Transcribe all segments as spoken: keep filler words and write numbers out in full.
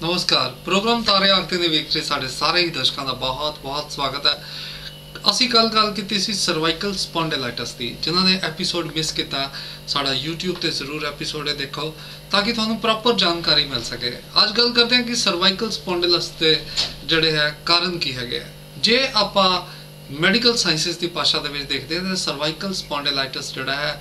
नमस्कार। प्रोग्राम तारे आखते ने वेख रहे साढ़े सारे ही दर्शकों का बहुत बहुत स्वागत है। असी कल गल की सी सर्वाइकल स्पॉन्डिलाइटिस की, जिन्होंने एपीसोड मिस किया साड़ा यूट्यूब ते जरूर एपीसोड है देखो ताकि थानू प्रॉपर जानकारी मिल सके। आज गल करते हैं कि सर्वाइकल स्पॉन्डिलस के जड़े है कारण की है। जे आपा मैडिकल साइंसिस की भाषा के देखते हैं तो सर्वाइकल स्पॉन्डिलाइटिस जड़ा है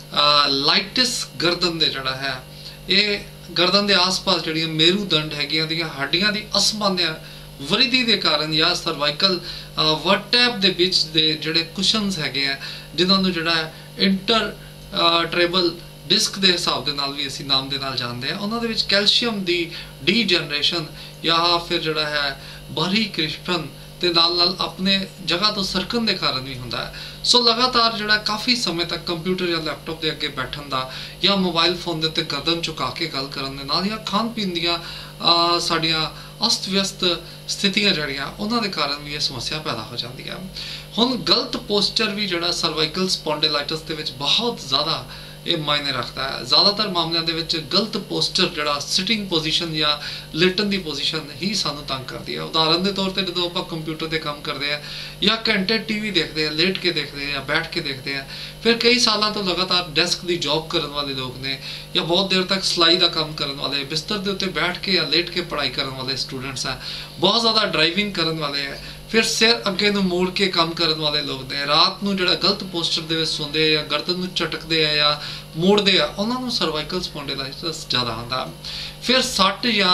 लाइटिस गर्दन दे जड़ा है ये गर्दन के आस पास जी मेरुदंड है हड्डियां की असमान्य वृद्धि के कारण या सर्वाइकल वर्टैप दे विच दे जड़े कुशनस है जिन्होंने जड़ा इंटर ट्रेबल डिस्क के हिसाब के नाल भी असी नाम के नाल जानते हैं। उन्होंने विच कैल्शियम की डी जनरेशन या फिर जड़ा है बाहरी कृष्ण ते नाल नाल अपने जगह तो सरकन के कारण भी होंदा है। सो लगातार जड़ा काफ़ी समय तक कंप्यूटर या लैपटॉप के अगे बैठन का या मोबाइल फोन के उत्ते गर्दन झुका के गल करन दे नाल या खान पीन दियां साडियां अस्त व्यस्त स्थितियां जड़ियां उन्हां दे कारण भी ये समस्या पैदा हो जाती है। हुण गलत पोस्चर भी जड़ा सर्वाइकल स्पॉन्डिलाइटिस दे विच बहुत ज़्यादा ये मायने रखता है। ज़्यादातर मामलों के गलत पोस्चर जड़ा सिटिंग पोजीशन या लेटन की पोजीशन ही सानू तंग करती है। उदाहरण के तौर पर जो आप कंप्यूटर पर काम करते हैं या घंटे टीवी देखते हैं लेट के देखते हैं या बैठ के देखते हैं, फिर कई सालों तो लगातार डेस्क की जॉब करने वाले लोग ने या बहुत देर तक सिलाई का काम करने वाले बिस्तर के उत्ते बैठ के या लेट के पढ़ाई करने वाले स्टूडेंट्स हैं, बहुत ज़्यादा ड्राइविंग करने वाले हैं, फिर सिर अगे नूं मोड़ के काम करने वाले लोग ने रात को जो गलत पोस्चर के सोंदे या गर्दन में झटकते हैं या मोड़ते हैं उन्होंने सर्वाइकल स्पॉन्डिलाइटिस ज़्यादा आता। फिर सट या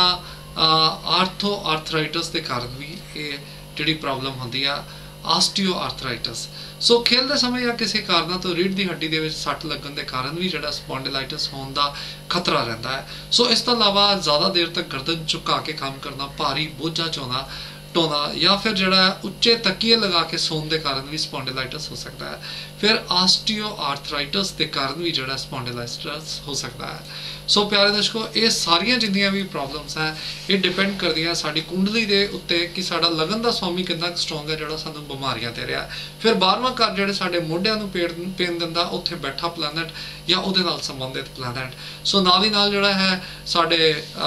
आर्थो आर्थराइटिस के कारण भी ये जी प्रॉब्लम होती है आस्टियो आर्थराइटिस। सो खेलते समय या किसी कारण तो रीढ़ की हड्डी के सट लगन के कारण भी जो स्पॉन्डिलाइटिस होने का खतरा रहता है। सो इस तो अलावा ज़्यादा देर तक गर्दन झुका के काम करना, भारी बोझा चुना टोना या फिर जड़ा उच्चे तकिए लगा के सोने के कारण भी स्पॉन्डिलाइटिस हो सकता है। फिर आस्टियो आर्थराइटिस के कारण भी जड़ा स्पॉन्डिलाइटिस हो सकता है। सो प्यारे दर्शकों ये सारिया जिन्नियां भी प्रॉब्लम्स हैं ये डिपेंड करती हैं साड़ी कुंडली के उत्ते कि साड़ा लगन का स्वामी कितना स्ट्रोंग है जड़ा सानू बीमारियां दे रहा है। फिर बारहवां घर जड़े साडे मोढियां नूं पेन पेन दिंदा उत्थे बैठा प्लैनेट या उहदे नाल संबंधित प्लैनेट। सो नाल ही नाल जड़ा है साडे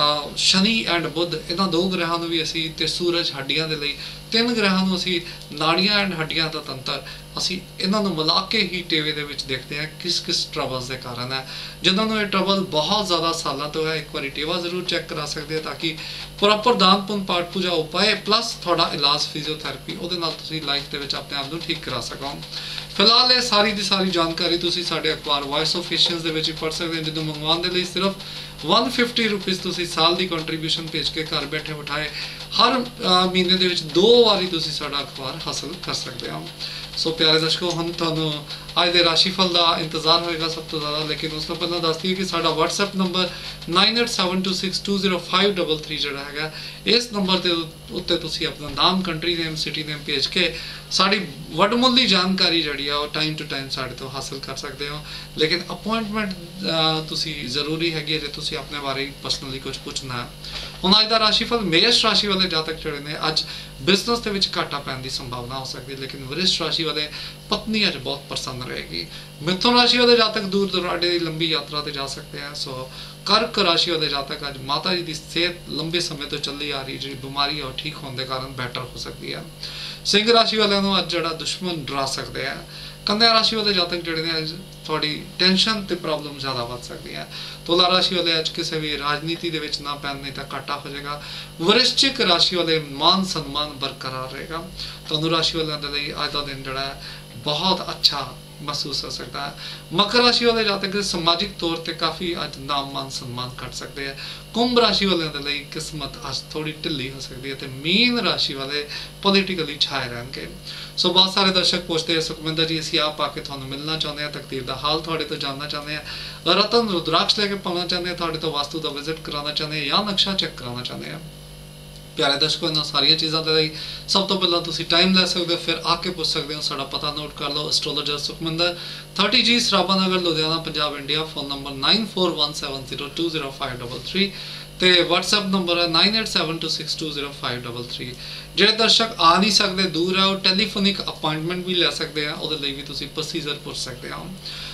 शनि एंड बुध इन्हां दो ग्रहां नूं भी असी ते सूरज हड्डियां दे लई तीन ग्रहां नूं असी नाड़ियां एंड हड्डियां दा तंत्र असी इन्हां नूं मिला के ही टेवे दे विच देखते हैं किस किस ट्रबल्स के कारण है। जिन्होंने ये ट्रबल बहुत ज़्यादा सालों तो है एक बार टेवा जरूर चेक करा सकते हैं ताकि प्रॉपर दान पुन पाठ पूजा हो पाए प्लस थोड़ा इलाज फिजियोथेरेपी वो लाइफ के अपने आप को ठीक करा सको। फिलहाल ये सारी की सारी जानकारी तुसी साडे अखबार वॉइस ऑफ एशियंस दे विच पढ़ सकते हैं। जिन्होंने मंगवाने के लिए सिर्फ वन फिफ्टी रुपीज़ तुसी साल की कंट्रीब्यूशन भेज के घर बैठे बिठाए हर महीने दे विच दो वारी तुसी साडा अखबार हासिल कर सकते हो। सो प्यारे दर्शकों हम तुहानू अज दे राशिफल का इंतजार होएगा सब तो ज़्यादा, लेकिन उस तो पहले दस दिए कि साडा WhatsApp number nine eight seven two six two zero five double three जड़ा है इस नंबर के उत्ते तुसी अपना नाम कंट्री नेम सिटी नेम भेज के साड़ी वडमुल्ली जानकारी जड़ी है और टाइम टू टाइम साढ़े तो हासिल कर सकते हो। लेकिन अपॉइंटमेंट तुसी जरूरी है जे तुसी अपने बारे पर्सनली कुछ पूछना है। हुण अज दा राशिफल मेष राशि वाले जातक जड़े ने अज बिजनेस के विच घाटा पैन की संभावना हो सकती है, लेकिन वरिष्ठ राशि वाले पत्नी अज बहुत प्रसन्न रहेगी। मिथुन राशि वाले जातक दूर दराडे की लंबी यात्रा से जा सकते हैं। सो कर्क राशि वाले जातक अज माता जी की सेहत लंबे समय तो चली आ रही जी बीमारी और ठीक होने के कारण बेटर हो सकती है। सिंह राशि वाले अज जड़ा दुश्मन डरा सकते हैं। कन्या राशि वाले जातक जड़े ने अज थोड़ी टेंशन ते प्रॉब्लम ज़्यादा बढ़ सकती है। तुला राशि वाले अज किसी भी राजनीति के विच ना पैन नहीं तो घाटा हो जाएगा। वरिश्चिक राशि वाले मान सम्मान बरकरार रहेगा। धनु राशि वाले अज का दिन जड़ा बहुत अच्छा महसूस हो सकता है। मकर राशि वाले जातक समाजिक तौर पर काफ़ी अज नाम मान सम्मान कर सकते हैं। कुंभ राशि वाले किस्मत अज थोड़ी ढिली हो सकती है। तो मीन राशि वाले पोलिटिकली छाए रहेंगे। सो बहुत सारे दर्शक पूछते हैं सुखविंदर जी असी आप आके थोड़ा मिलना चाहते हैं, तकदीर का हाल थोड़े तो जानना चाहते हैं, रतन रुद्राक्ष लेके पाना चाहते हैं, थोड़े तो वास्तु का विजिट कराना चाहते हैं या नक्शा चेक कराना चाहते हैं। प्यारे दर्शकों इन्होंने सारिया चीज़ों के सब तो पहला तुसी टाइम ले सकते हो, फिर आके पूछ सकते हो। साड़ा पता नोट कर लो astrologer Sukhminder thirty G Sarabha Nagar Ludhiana Punjab India. Phone number nine four one seven zero two zero five double three तो व्हाट्सएप नंबर है nine eight seven two six two zero five double three. जो दर्शक आ नहीं सकते दूर है वो टैलीफोनिक अपॉइंटमेंट भी ले सकते हैं, वो भी तुसी प्रोसीजर पूछ सकते हो।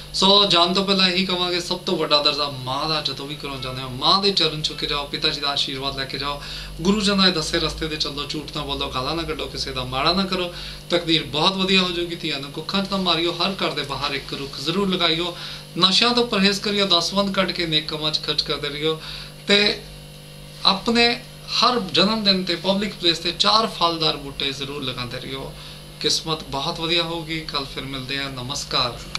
ਸੋ ਜਾਣ ਤੋਂ ਪਹਿਲਾਂ ਇਹੀ ਕਵਾਂਗੇ, ਸਭ ਤੋਂ ਵੱਡਾ ਦਰਜਾ ਮਾਂ ਦਾ ਜਦੋਂ ਵੀ ਕਰੋ ਜਾਂਦੇ ਹੋ, ਮਾਂ ਦੇ ਚਰਨ ਛੁੱਕ ਕੇ ਜਾਓ, ਪਿਤਾ ਜੀ ਦਾ ਆਸ਼ੀਰਵਾਦ ਲੈ ਕੇ ਜਾਓ, ਗੁਰੂ ਜਨਾਂ ਦੇ ਦੱਸੇ ਰਸਤੇ ਤੇ ਚੱਲੋ, ਝੂਠ ਨਾ ਬੋਲੋ, ਗਾਲਾਂ ਨਾ ਕੱਢੋ, ਕਿਸੇ ਦਾ ਮਾੜਾ ਨਾ ਕਰੋ, ਤਕਦੀਰ ਬਹੁਤ ਵਧੀਆ ਹੋ ਜਾਊਗੀ। ਧੀਆਂ ਨੂੰ ਕੁੱਖਾਂ 'ਚ ਨਾ ਮਾਰਿਓ, ਹਰ ਘਰ ਦੇ ਬਾਹਰ ਇੱਕ ਰੁੱਖ ਜ਼ਰੂਰ ਲਗਾਈਓ, ਨਸ਼ਿਆਂ ਤੋਂ ਪਰਹੇਜ਼ ਕਰਿਓ, ਦਸਵੰਧ ਕੱਢ ਕੇ ਨੇਕ ਕੰਮਾਂ 'ਚ ਖਰਚ ਕਰਦੇ ਰਹੀਓ, ਤੇ ਆਪਣੇ ਹਰ ਜਨਮ दिन ਤੇ ਪਬਲਿਕ ਪਲੇਸ ਤੇ ਚਾਰ ਫਲਦਾਰ ਬੂਟੇ ਜ਼ਰੂਰ ਲਗਾਉਂਦੇ ਰਹੀਓ। किस्मत बहुत वधिया होगी। कल फिर मिलते हैं। नमस्कार।